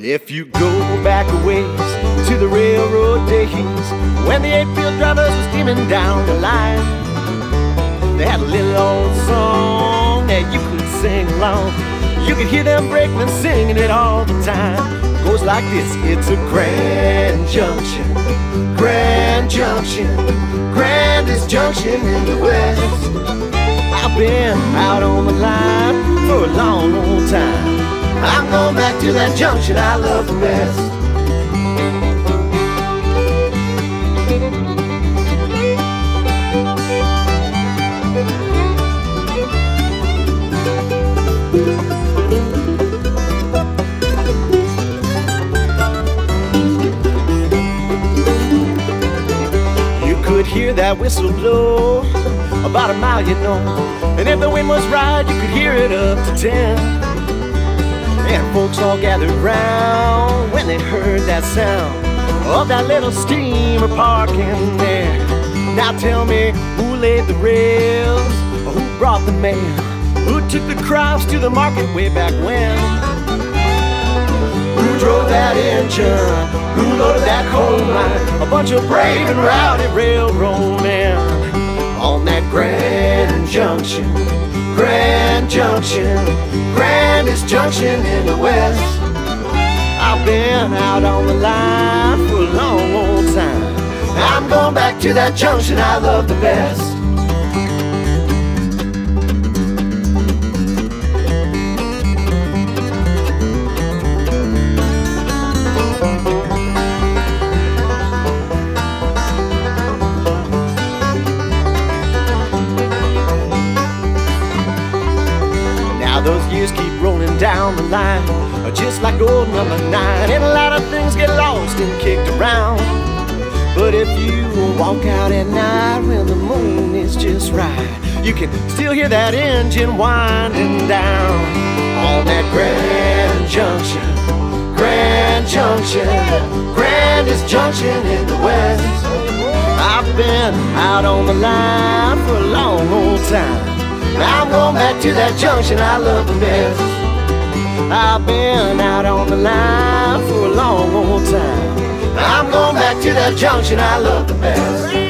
If you go back a ways to the railroad days, when the 8-wheel drivers were steaming down the line, they had a little old song that you could sing along. You could hear them brakemen singing it all the time. It goes like this: it's a grand junction, grand junction, grandest junction in the West. I've been out on the line for a long old time. I'm going back to that junction I love the best. You could hear that whistle blow about a mile, you know, and if the wind was right, you could hear it up to 10. And folks all gathered round when they heard that sound of that little steamer parking there. Now tell me, who laid the rails, or who brought the mail, who took the crops to the market way back when? Who drove that engine, who loaded that coal mine? A bunch of brave and rowdy railroad men on that grand junction, grand junction, grandest junction in the West. I've been out on the line for a long old time. I'm going back to that junction I love the best. Those years keep rolling down the line, just like old number 9, and a lot of things get lost and kicked around. But if you walk out at night when the moon is just right, you can still hear that engine winding down on that grand junction, grand junction, grandest junction in the West. I've been out on the line for a long old time. I'm going back to that junction I love the best. I've been out on the line for a long old time. I'm going back to that junction I love the best.